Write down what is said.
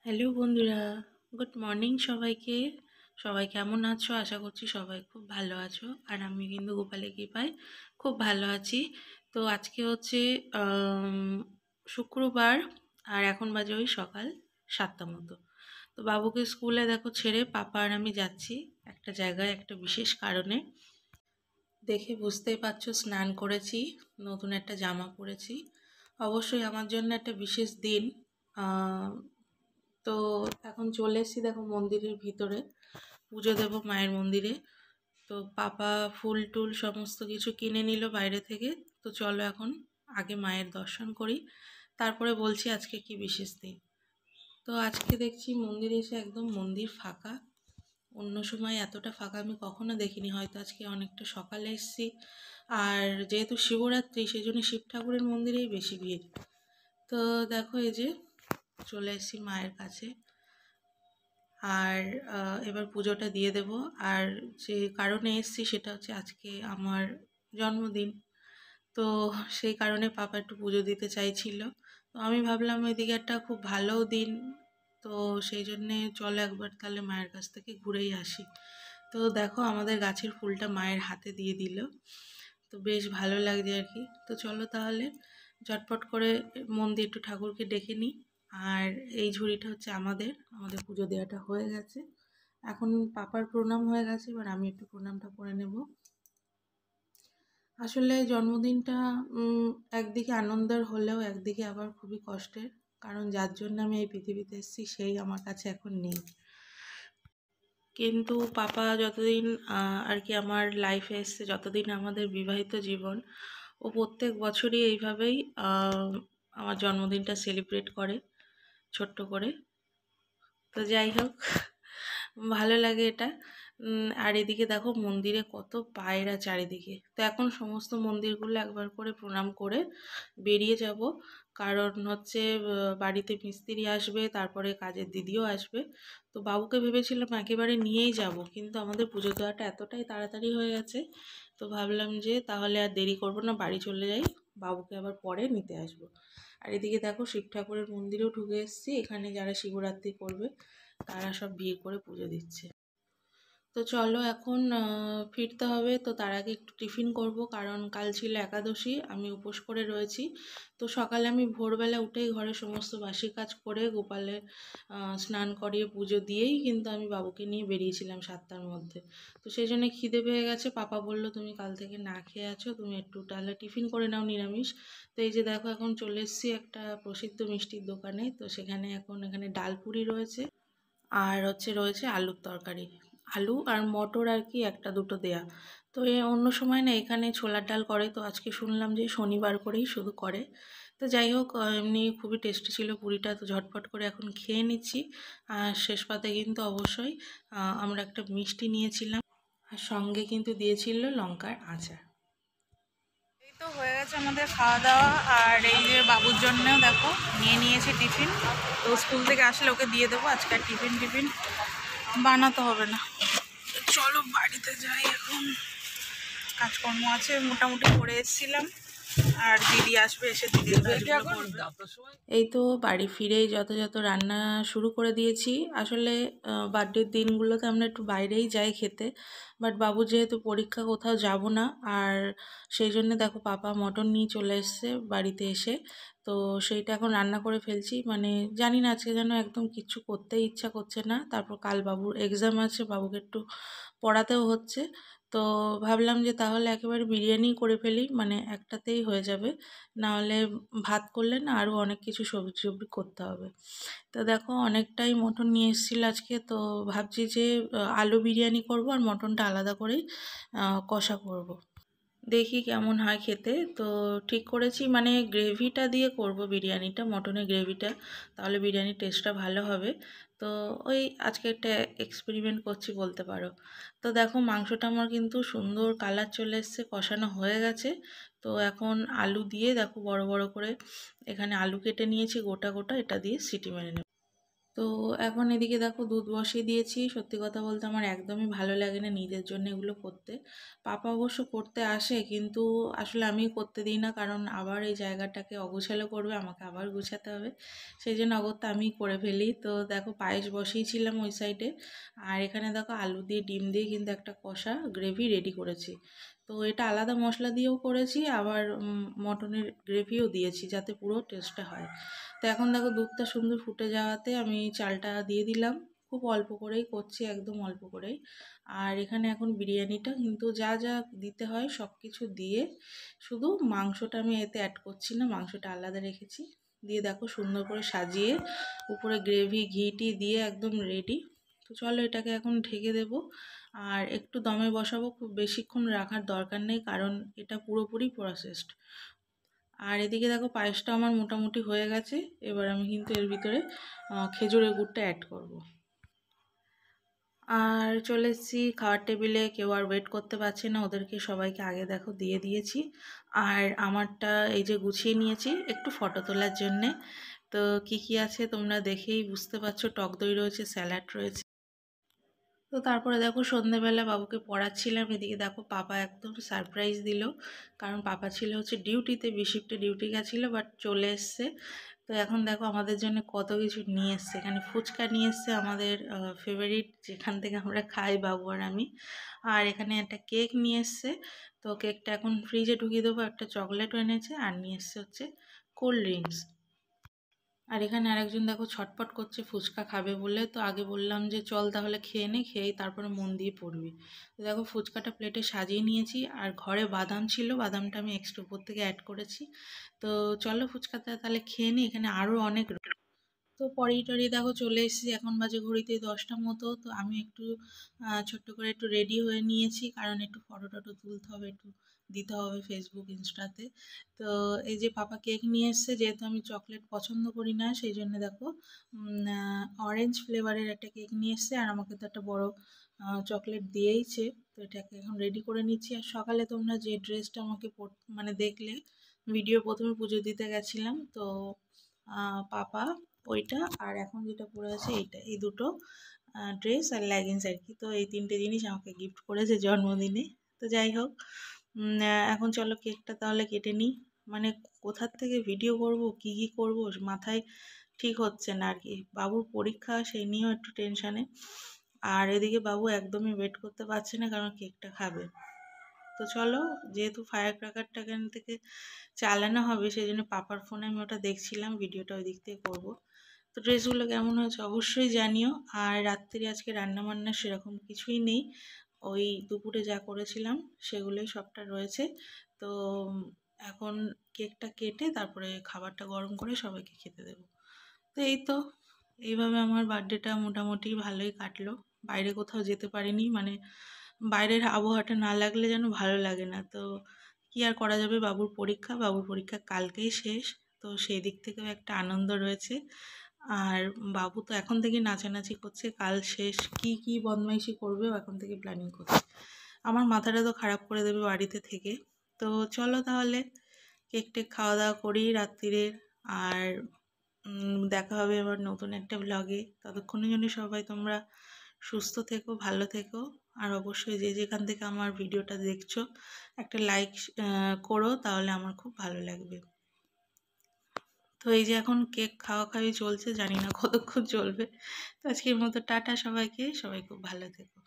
Hello বন্ধুরা, good morning সবাইকে। সবাই কেমন আছো? আশা করছি সবাই খুব ভালো আছো। আর আমি কিন্তু গোপালের কৃপায় খুব ভালো আছি। তো আজকে হচ্ছে শুক্রবার, আর এখন বাজে ওই সকাল 7টা মতো। তো বাবুকে স্কুলে দেখো ছেড়ে পাপা আর আমি যাচ্ছি একটা জায়গায়, একটা বিশেষ কারণে। দেখে বুঝতেই পারছো, স্নান করেছি, নতুন একটা জামা পরেছি। অবশ্যই আমার জন্য একটা বিশেষ দিন। আহ, তো এখন চলে এসেছি দেখো মন্দিরের ভিতরে, পুজো দেব মায়ের মন্দিরে। তো পাপা ফুল টুল সমস্ত কিছু কিনে নিল বাইরে থেকে। তো চলো এখন আগে মায়ের দর্শন করি, তারপরে বলছি আজকে কি বিশেষ দিন। তো আজকে দেখছি মন্দিরে এসে একদম মন্দির ফাঁকা। অন্য সময় এতটা ফাঁকা আমি কখনো দেখিনি, হয়তো আজকে অনেকটা সকালে এসেছি। আর যেহেতু শিবরাত্রি, সেই জন্য শিব ঠাকুরের মন্দিরেই বেশি ভিড়। তো দেখো এই যে চলে এসেছি মায়ের কাছে। আর এবার পুজোটা দিয়ে দেব। আর যে কারণে এসেছি সেটা হচ্ছে আজকে আমার জন্মদিন। তো সেই কারণে পাপা একটু পুজো দিতে চাইছিল। তো আমি ভাবলাম এদিকে একটা খুব ভালো দিন, তো সেই জন্যে চলো একবার তাহলে মায়ের কাছ থেকে ঘুরেই আসি। তো দেখো আমাদের গাছের ফুলটা মায়ের হাতে দিয়ে দিল, তো বেশ ভালো লাগছে আর কি। তো চলো তাহলে ঝটপট করে মন দিয়ে একটু ঠাকুরকে ডেকে নিই। আর এই ঝুড়িটা হচ্ছে আমাদের আমাদের পুজো দেওয়াটা হয়ে গেছে। এখন পাপার প্রণাম হয়ে গেছে, এবার আমি একটু প্রণামটা করে নেব। আসলে জন্মদিনটা একদিকে আনন্দের হলেও একদিকে আবার খুবই কষ্টের, কারণ যার জন্য আমি এই পৃথিবীতে এসেছি সেই আমার কাছে এখন নেই। কিন্তু পাপা যতদিন আর কি আমার লাইফে এসছে, যতদিন আমাদের বিবাহিত জীবন, ও প্রত্যেক বছরই এইভাবেই আমার জন্মদিনটা সেলিব্রেট করে ছোট্ট করে। তো যাই হোক, ভালো লাগে এটা। আর এদিকে দেখো মন্দিরে কত পায়রা চারিদিকে। তো এখন সমস্ত মন্দিরগুলো একবার করে প্রণাম করে বেরিয়ে যাব, কারণ হচ্ছে বাড়িতে মিস্ত্রি আসবে, তারপরে কাজের দিদিও আসবে। তো বাবুকে ভেবেছিলাম একেবারে নিয়েই যাব, কিন্তু আমাদের পুজো দেওয়াটা এতটাই তাড়াতাড়ি হয়ে গেছে, তো ভাবলাম যে তাহলে আর দেরি করব না, বাড়ি চলে যাই, বাবুকে আবার পরে নিতে আসব। আর এদিকে দেখো শিব ঠাকুরের মন্দিরেও ঢুকে এসেছি। এখানে যারা শিবরাত্রি করবে তারা সব ভিড় করে পুজো দিচ্ছে। তো চলো এখন ফিরতে হবে। তো তার আগে একটু টিফিন করব, কারণ কাল ছিল একাদশী, আমি উপোস করে রয়েছি। তো সকালে আমি ভোরবেলা উঠেই ঘরের সমস্ত বাসি কাজ করে গোপালের স্নান করিয়ে পুজো দিয়েই কিন্তু আমি বাবুকে নিয়ে বেরিয়েছিলাম 7টার মধ্যে। তো সেই জন্য খিদে পেয়ে গেছে, পাপা বললো তুমি কাল থেকে না খেয়ে আছো, তুমি একটু তাহলে টিফিন করে নাও নিরামিষ। তো এই যে দেখো এখন চলে এসেছি একটা প্রসিদ্ধ মিষ্টির দোকানে। তো সেখানে এখানে ডাল পুরি রয়েছে, আর হচ্ছে রয়েছে আলুর তরকারি, আলু আর মটর আর কি একটা দুটো দেয়া। তো অন্য সময় না এখানে ছোলার ডাল করে, তো আজকে শুনলাম যে শনিবার করেই শুধু করে। তো যাই হোক, এমনি খুবই টেস্টি ছিল পুরিটা। তো ঝটপট করে এখন খেয়ে নিচ্ছি। আর শেষ পাতে কিন্তু অবশ্যই আমরা একটা মিষ্টি নিয়েছিলাম, আর সঙ্গে কিন্তু দিয়েছিল লঙ্কার আচার। এই তো হয়ে গেছে আমাদের খাওয়া দাওয়া। আর এই যে বাবুর জন্যও দেখো নিয়ে নিয়েছি টিফিন। তো স্কুল থেকে আসলে ওকে দিয়ে দেবো, আজকে আর টিফিন টিফিন বানাতে হবে না। চলো বাড়িতে যাই, এখন কাজকর্ম আছে, মোটামুটি করে এসেছিলাম। আর দিদি আসবে, এসে দিদির কাজগুলো করবে। এই তো বাড়ি ফিরেই যত রান্না শুরু করে দিয়েছি। আসলে বার্থডের দিনগুলোতে আমরা একটু বাইরেই যাই খেতে, বাট বাবু যেহেতু পরীক্ষা, কোথাও যাব না। আর সেই জন্য দেখো পাপা মটন নিয়ে চলে এসছে বাড়িতে এসে। তো সেইটা এখন রান্না করে ফেলছি। মানে জানি না, আজকে যেন একদম কিচ্ছু করতেই ইচ্ছা করছে না। তারপর কাল বাবুর এক্সাম আছে, বাবুকে একটু পড়াতেও হচ্ছে। তো ভাবলাম যে তাহলে একেবারে বিরিয়ানি করে ফেলি, মানে একটাতেই হয়ে যাবে। নাহলে ভাত করলে না আরও অনেক কিছু সবজি টবজি করতে হবে। তো দেখো অনেকটাই মটন নিয়ে এসেছিল আজকে। তো ভাবছি যে আলু বিরিয়ানি করব, আর মটনটা আলাদা করেই কষা করব। দেখি কেমন হয় খেতে। তো ঠিক করেছি মানে গ্রেভিটা দিয়ে করব বিরিয়ানিটা, মটনের গ্রেভিটা, তাহলে বিরিয়ানির টেস্টটা ভালো হবে। তো ওই আজকে একটা এক্সপেরিমেন্ট করছি বলতে পারো। তো দেখো মাংসটা আমার কিন্তু সুন্দর কালার চলে এসছে, কষানো হয়ে গেছে। তো এখন আলু দিয়ে দেখো বড় বড় করে এখানে আলু কেটে নিয়েছি গোটা গোটা, এটা দিয়ে সিটি মেরে নেব। তো এখন এদিকে দেখো দুধ বসিয়ে দিয়েছি। সত্যি কথা বলতে আমার একদমই ভালো লাগে না নিজের জন্য এগুলো করতে। পাপা অবশ্য করতে আসে, কিন্তু আসলে আমি করতে দিই না, কারণ আবার এই জায়গাটাকে অগোছালো করবে, আমাকে আবার গুছাতে হবে। সেই জন্য অগত্যা আমিই করে ফেলি। তো দেখো পায়েস বসিয়েছিলাম ওই সাইডে, আর এখানে দেখো আলু দিয়ে ডিম দিয়ে কিন্তু একটা কষা গ্রেভি রেডি করেছি। তো এটা আলাদা মশলা দিয়েও করেছি, আবার মটনের গ্রেভিও দিয়েছি যাতে পুরো টেস্টটা হয়। তো এখন দেখো দুধটা সুন্দর ফুটে যাওয়াতে আমি চালটা দিয়ে দিলাম। খুব অল্প করেই করছি, একদম অল্প করেই। আর এখানে এখন বিরিয়ানিটা কিন্তু যা যা দিতে হয় সব কিছু দিয়ে, শুধু মাংসটা আমি এতে অ্যাড করছি না, মাংসটা আলাদা রেখেছি। দিয়ে দেখো সুন্দর করে সাজিয়ে উপরে গ্রেভি ঘিটি দিয়ে একদম রেডি। তো চলো এটাকে এখন ঢেকে দেব, আর একটু দমে বসাবো, খুব বেশিক্ষণ রাখার দরকার নেই, কারণ এটা পুরোপুরি প্রসেসড। আর এদিকে দেখো পায়েসটা আমার মোটামুটি হয়ে গেছে। এবার আমি কিন্তু এর ভিতরে খেজুরের গুড়টা অ্যাড করব। আর চলে এসেছি খাওয়ার টেবিলে, কেউ আর ওয়েট করতে পারছে না, ওদেরকে সবাইকে আগে দেখো দিয়ে দিয়েছি। আর আমারটা এই যে গুছিয়ে নিয়েছি একটু ফটো তোলার জন্যে। তো কি কি আছে তোমরা দেখেই বুঝতে পারছো, টক দই রয়েছে, স্যালাড রয়েছে। তো তারপরে দেখো সন্ধেবেলা বাবুকে পড়াচ্ছিলাম, এদিকে দেখো পাপা একদম সারপ্রাইজ দিল। কারণ পাপা ছিল হচ্ছে ডিউটিতে, বি শিফটে ডিউটি গেছিলো, বাট চলে এসছে। তো এখন দেখো আমাদের জন্য কত কিছু নিয়ে এসছে। এখানে ফুচকা নিয়ে এসছে, আমাদের ফেভারিট, যেখান থেকে আমরা খাই বাবু আর আমি। আর এখানে একটা কেক নিয়ে এসছে। তো কেকটা এখন ফ্রিজে ঢুকিয়ে দেবো। একটা চকলেটও এনেছে, আর নিয়ে এসছে হচ্ছে কোল্ড ড্রিঙ্কস। আর এখানে আরেকজন দেখো ছটপট করছে ফুচকা খাবে বলে। তো আগে বললাম যে চল তাহলে খেয়ে নে, খেয়েই তারপরে মন দিয়ে পড়বি। তো দেখো ফুচকাটা প্লেটে সাজিয়ে নিয়েছি, আর ঘরে বাদাম ছিল, বাদামটা আমি এক্সট্রা উপর থেকে অ্যাড করেছি। তো চলো ফুচকাটা তাহলে খেয়ে নিই, এখানে আরও অনেক। তো পরেই টরেই দেখো চলে এসেছি, এখন বাজে ঘড়িতে 10টার মতো। তো আমি একটু ছোট্ট করে একটু রেডি হয়ে নিয়েছি, কারণ একটু ফটো টটো তুলতে হবে, একটু দিতে হবে ফেসবুক ইনস্টাতে। তো এই যে পাপা কেক নিয়ে এসছে, যেহেতু আমি চকলেট পছন্দ করি না সেই জন্য দেখো অরেঞ্জ ফ্লেভারের একটা কেক নিয়ে এসছে, আর আমাকে তো একটা বড় চকলেট দিয়েইছে। তো এটাকে এখন রেডি করে নিচ্ছি। আর সকালে তোমরা যে ড্রেসটা আমাকে মানে দেখলে ভিডিও, প্রথমে পুজো দিতে গেছিলাম, তো পাপা ওইটা, আর এখন যেটা পরে আছে এইটা, এই দুটো ড্রেস আর লেগিংস আর কি। তো এই তিনটে জিনিস আমাকে গিফট করেছে জন্মদিনে। তো যাই হোক, এখন চলো কেকটা তাহলে কেটে নিই। মানে কোথার থেকে ভিডিও করব, কি কি করব মাথায় ঠিক হচ্ছে না আর কি। বাবুর পরীক্ষা, সেই নিয়েও একটু টেনশানে। আর এদিকে বাবু একদমই ওয়েট করতে পারছে না, কারণ কেকটা খাবে। তো চলো, যেহেতু ফায়ার ক্র্যাকারটা এখান থেকে চালানো হবে, সেই জন্য পাপার ফোনে আমি ওটা দেখছিলাম, ভিডিওটা ওই দিক থেকে করবো। তো ড্রেসগুলো কেমন হয়েছে অবশ্যই জানিও। আর রাত্রি আজকে রান্নাবান্না সেরকম কিছুই নেই, ওই দুপুরে যা করেছিলাম সেগুলোই সবটা রয়েছে। তো এখন কেকটা কেটে তারপরে খাবারটা গরম করে সবাইকে খেতে দেবো। তো এই তো, এইভাবে আমার বার্থডেটা মোটামুটি ভালোই কাটলো। বাইরে কোথাও যেতে পারিনি, মানে বাইরের আবহাওয়াটা না লাগলে যেন ভালো লাগে না। তো কি আর করা যাবে, বাবুর পরীক্ষা কালকেই শেষ। তো সেই দিক থেকেও একটা আনন্দ রয়েছে। আর বাবু তো এখন থেকে নাচানাচি করছে, কাল শেষ কি কি বদমাইশি করবে ও এখন থেকে প্ল্যানিং করছে। আমার মাথাটা তো খারাপ করে দেবে বাড়িতে থেকে। তো চলো তাহলে কেক টেক খাওয়া দাওয়া করি রাত্রিরের। আর দেখা হবে আবার নতুন একটা ব্লগে। ততক্ষণের জন্য সবাই তোমরা সুস্থ থেকো, ভালো থেকো। আর অবশ্যই যে যেখান থেকে আমার ভিডিওটা দেখছো একটা লাইক করো, তাহলে আমার খুব ভালো লাগবে। তো এই যে এখন কেক খাওয়া খাওয়ি চলছে, জানি না কতক্ষণ চলবে। তো আজকের মতো টাটা সবাইকে, সবাই খুব ভালো থেকো।